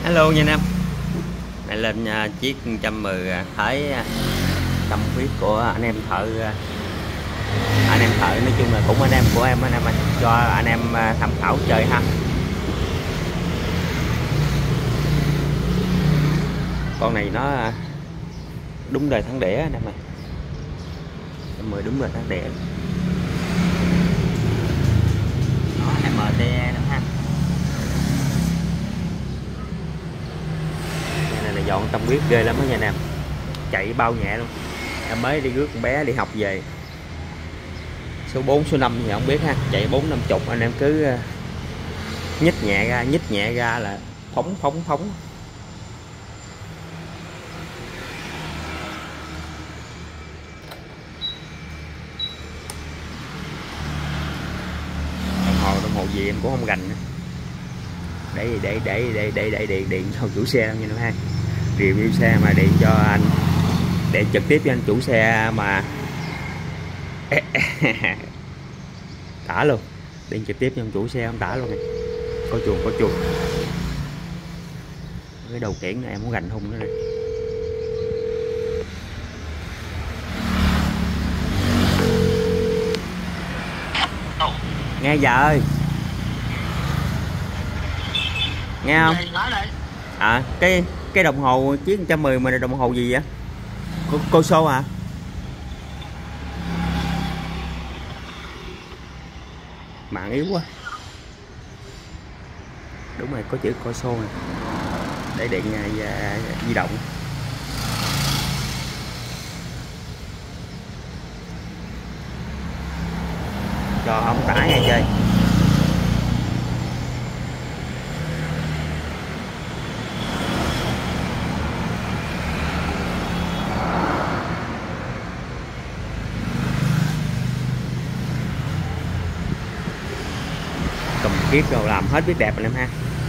Hello nha anh em. Này lên chiếc 110 thấy tâm huyết của anh em thợ, nói chung là cũng anh em của em, anh em cho anh em tham khảo chơi ha. Con này nó đúng đời thắng đĩa anh em ơi, 110 đúng đời thắng đĩa. Đó, MTE nữa ha. Này là dọn tâm huyết ghê lắm đó nha anh em, chạy bao nhẹ luôn. Em mới đi rước con bé đi học về, số 4 số 5 thì không biết ha, chạy 40-50 anh em cứ nhích nhẹ ra là phóng. Đồng hồ gì em cũng không gành nữa. Để điện cho chủ xe nha anh ha. Review xe mà điện cho anh, để trực tiếp cho anh chủ xe mà tả luôn, điện trực tiếp cho anh chủ xe không tả luôn này. Có chuồng cái đầu kiển này em muốn gành hung nữa này. Nghe vợ ơi, nghe không? À, cái đồng hồ chiếc 110 mà là đồng hồ gì vậy? Cô xô à? Mạng yếu quá. Đúng rồi, có chữ cô xô này. Để điện di động. Cho ông tải nghe chơi. Cầm kiết rồi làm hết biết đẹp anh em ha.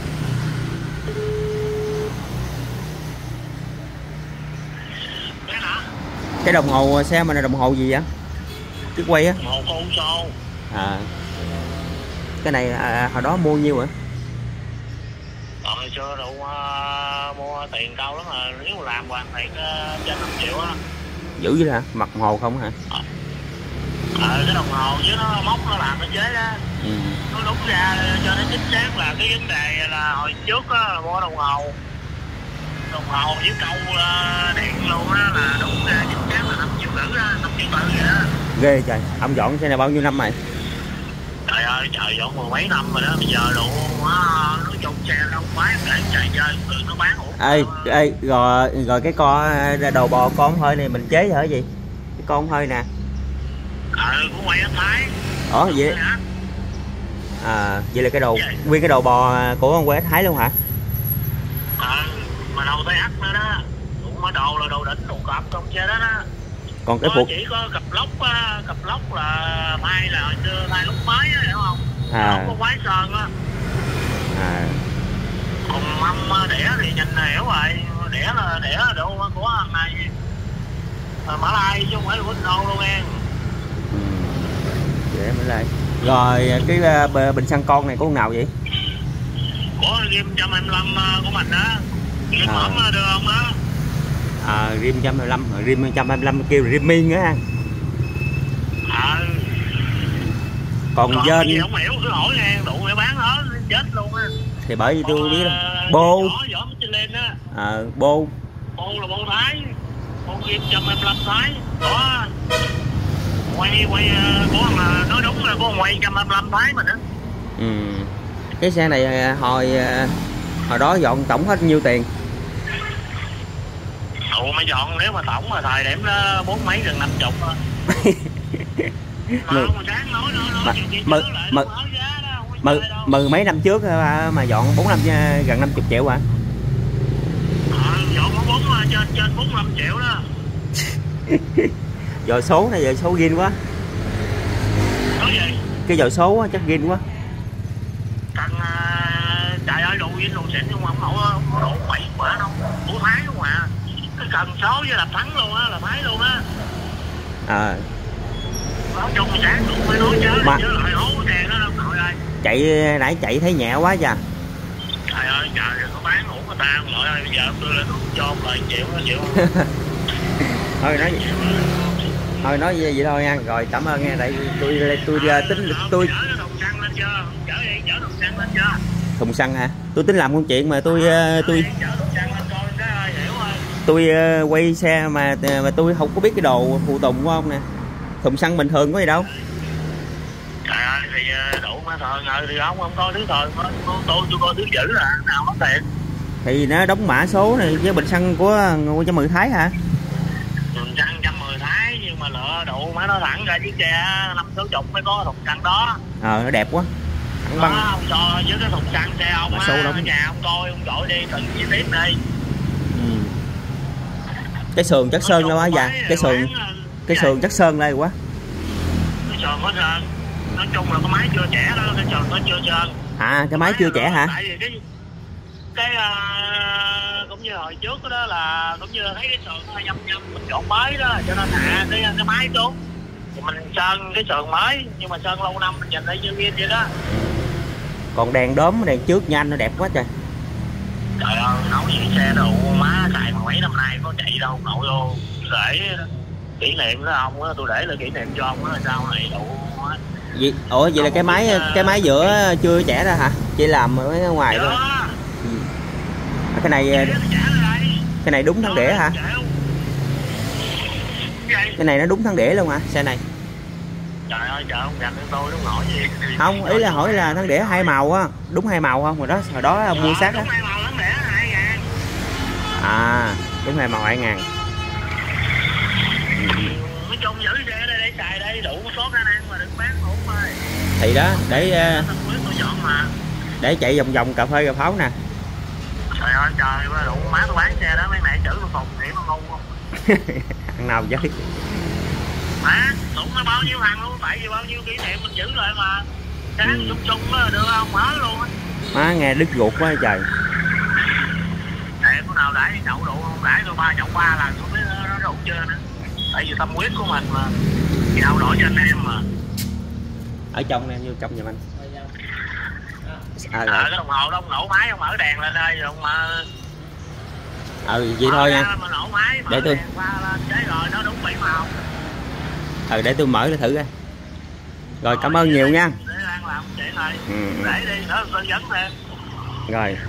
Cái đồng hồ xe mà là đồng hồ gì vậy? Cái quay á. Đồng hồ con xô. À. Cái này hồi đó mua nhiêu hả? Hồi xưa đủ mua tiền cao lắm mà, nếu mà làm hoàn thiện trên 5 triệu á. Dữ vậy hả? Mặt đồng hồ không hả? Cái đồng hồ chứ nó móc nó làm nó chế đó. Nó đúng ra cho nó chính xác là cái vấn đề là hồi trước á, mua đồng hồ với câu điện luôn á là đúng ra chính xác là 5 triệu rưỡi á, 5 triệu tư vậy đó. Ghê trời, ông dọn xe này bao nhiêu năm rồi? Trời ơi, trời dọn 10 mấy năm rồi đó, bây giờ đủ nó chung xe đâu phải để chạy chơi nó bán ổn. Ê, rồi cái con đầu bò con hơi này mình chế hả gì? Cái con hơi nè. Của quay ở Thái. Vậy. À, vậy là cái đầu nguyên cái đầu bò của con quay ở Thái luôn hả? Mà đầu tay ắt nữa đó. Mà đầu là đầu đỉnh, đầu cọp trong xe đó đó. Còn cái phục chỉ có cặp lốc là thay là thay lúc mới á, hiểu không? Không có quái sơn á. Còn mâm đĩa thì nhìn là hiểu rồi, đĩa là độ của thằng này Mã Lai chứ không phải là của đâu luôn em. Để Mã Lai. Rồi cái bình xăng con này của con nào vậy? Của Rim 125 của mình đó. Rim ẩm được không á? Rim 125 kêu Rim Min á ha. Còn dên gì không hiểu cứ hỏi nghe đủ để bán hết chết luôn á. Thì bởi vì tôi biết bô bô là bô Thái, bô Rim 125 Thái đó. Quay của mà nói đúng là có quay 125 Thái mình á. Cái xe này hồi đó dọn tổng hết nhiêu tiền? Mà dọn nếu mà tổng mà thời điểm đó 4 mấy gần 50 thôi. Mười mấy năm trước mà dọn 4-5 gần 50 triệu hả? Dọn có trên 4-5 triệu đó. Giờ số này giờ số ghin quá. Cái giờ số á, chắc ghin quá. Trời ơi đồ ghin đồ xịn nhưng mà không đổ quậy quá đâu. Của Thái luôn à. Cái cần số với là thắng luôn á, là Thái luôn á. Nói chung sáng cũng phải nói chứ lại hố đèn đó đâu nội ơi. Chạy nãy chạy thấy nhẹ quá cha. Trời ơi trời, có bán ổn người ta không nội ơi, bây giờ tôi là tôi cho ông lời chịu nó chịu. Thôi nói gì, thôi nói vậy thôi nha, rồi cảm ơn nha, tại tôi tính tôi chở thùng xăng lên chưa, chở đi, chở thùng xăng lên chưa. thùng xăng hả? Tôi tính làm công chuyện mà tôi chở thùng xăng lên coi cái hiểu ơi. tôi quay xe mà tôi không có biết cái đồ phụ tùng của ông nè. Thùng xăng bình thường có gì đâu. Trời ơi thì đủ mà thời thì không coi thứ thời tôi coi thứ chữ là nào mất tiền. Thì nó đóng mã số này với bình xăng của 110 Thái hả? Thùng xăng 110 Thái nhưng mà lựa đủ má nó thẳng ra chiếc xe 5-60 mới có thùng xăng đó. Nó đẹp quá. Thẳng băng. Ông cho với cái thùng xăng xe ông á, ở nhà ông coi ông gọi đi từng chi tiết đi. Cái sườn chất sơn đâu á già, cái sườn chất sơn đây quá. Cái sườn có sơn. Nói chung là cái máy chưa trẻ đó, cái sườn nó chưa sơn. Cái máy chưa trẻ hả? Tại vì cái cũng như hồi trước đó là cũng như thấy cái sườn nó nhâm mình trộn mới đó, cho nên cái máy xuống thì mình sơn cái sườn mới, nhưng mà sơn lâu năm mình nhìn thấy như kia vậy đó. Còn đèn đốm đèn trước nhanh nó đẹp quá trời. Trời ơi, nói với xe đồ má xài mà mấy năm nay có chạy đâu nội vô, để kỷ niệm đó ông á, tôi để lại kỷ niệm cho ông á, sau này đủ. Ủa vậy là cái máy giữa chưa trẻ ra hả? Chỉ làm ở ngoài thôi. Cái này đúng thắng đĩa hả? Cái này nó đúng thắng đĩa luôn hả xe này? Trời ơi trời, ông gạch tôi đúng hỏi gì. Không, ý là hỏi là thắng đĩa 2 màu á, đúng 2 màu không? Hồi đó mua sát á. Đúng 2 màu thắng đĩa 2.000. Đúng 2 màu 2.000. Nói chung giữ xe đây để xài đây đủ số khả năng mà đừng bán ổn thôi. Thì đó để chạy vòng vòng cà phê cà pháo nè. Trời ơi trời, đủ má tôi bán xe đó mấy mẹ chữ tôi phục nghĩ nó ngu không. Ăn nào chứ Má đủ nó bao nhiêu hàng luôn, tại vì bao nhiêu kỷ niệm mình giữ lại mà. Sáng sung sung đó được không, mở luôn á. Má nghe đứt ruột quá trời. Có nào đãi chậu đủ không, đãi tôi 3 chậu 3 lần không biết nó đủ chưa nữa. Tại vì tâm huyết của mình mà, trao đổi cho anh em mà. Ở trong em vô trong giùm anh. Cái đồng hồ đó ông nổ máy ông mở đèn lên đây rồi ông mà. Vậy thôi nha. Để tôi rồi nó đúng 7 màu. Để tôi mở để thử coi. Rồi cảm ơn nhiều nha. Để đang làm chuyện này. Để đi nữa tôi dẫn thêm. Rồi.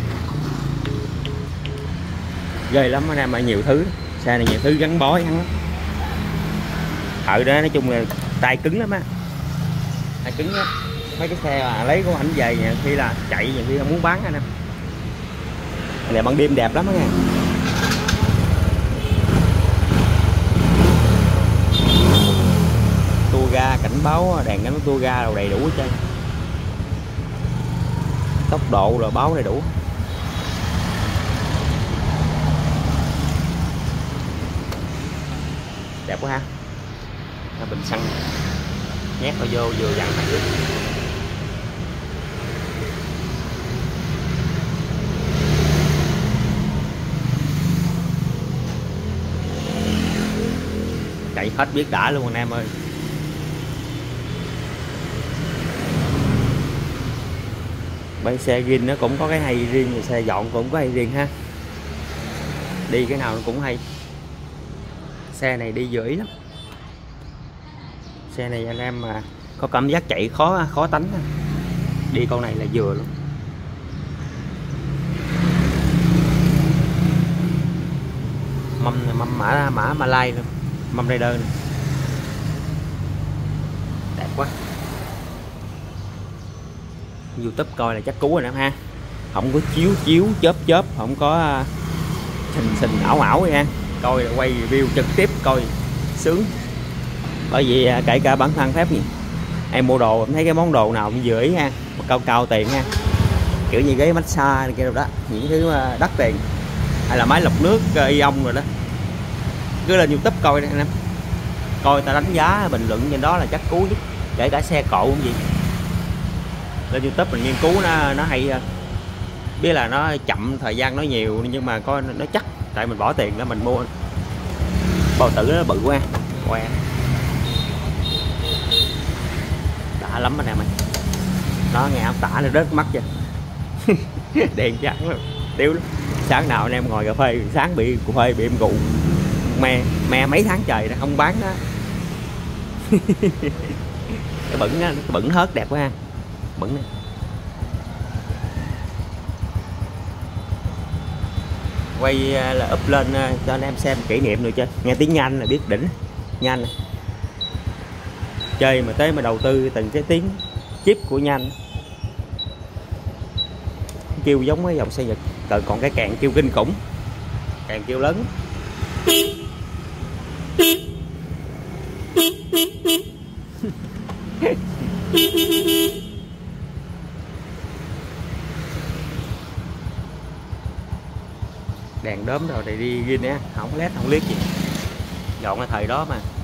Ghê lắm anh em ơi, nhiều thứ. Xe này nhiều thứ gắn bó hắn lắm. Thợ đó nói chung là tay cứng lắm á. Tay cứng á. Mấy cái xe mà lấy của ảnh về nhiều khi là chạy, nhiều khi không muốn bán anh em. Này ban đêm đẹp lắm á nha. Tua ga cảnh báo, đèn cảnh tua ga đồ đầy đủ hết trơn. Tốc độ rồi báo đầy đủ. Đẹp quá ha. Bình xăng nhét vào vô vừa dặn này luôn. Chạy hết biết đã luôn anh em ơi. Bên xe gin nó cũng có cái hay riêng, xe dọn cũng có hay riêng ha. Đi cái nào nó cũng hay. Xe này đi dữ lắm. Xe này anh em mà có cảm giác chạy khó tánh. Đi con này là vừa luôn. Mâm mã Malay luôn. Mâm Raider này. Đẹp quá. YouTube coi là chắc cú rồi em ha. Không có chiếu chớp, không có xình ảo nha. Coi là quay review trực tiếp coi sướng. Bởi vì kể cả bản thân phép gì em mua đồ em thấy cái món đồ nào cũng vừa ý ha, cao tiền ha, kiểu như ghế massage kia đâu đó, những thứ đắt tiền, hay là máy lọc nước ion rồi đó, cứ lên YouTube coi đây anh em, coi ta đánh giá bình luận trên đó là chắc cú nhất. Kể cả xe cộ cũng gì, lên YouTube mình nghiên cứu nó hay, biết là nó chậm thời gian nó nhiều nhưng mà coi nó chắc, tại mình bỏ tiền đó mình mua bao tử nó bự quá quẹ. Đã lắm anh em ơi, nó nghe ông tả nó rớt mắt chưa. Đèn trắng lắm, tiêu lắm. Sáng nào anh em ngồi cà phê, sáng bị cà phê bị em gù me mấy tháng trời đó không bán đó. Cái bẩn á, cái bẩn hớt đẹp quá ha, bẩn này. Quay là up lên cho anh em xem kỷ niệm rồi chứ, nghe tiếng nhanh là biết đỉnh nhanh. Chơi mà tới mà đầu tư từng cái tiếng chip của nhanh, kêu giống cái dòng xe Nhật. Còn cái càng kêu kinh khủng, càng kêu lớn. Đèn đốm rồi thì đi ghi nè, không led không liếc gì, dọn cái thời đó mà.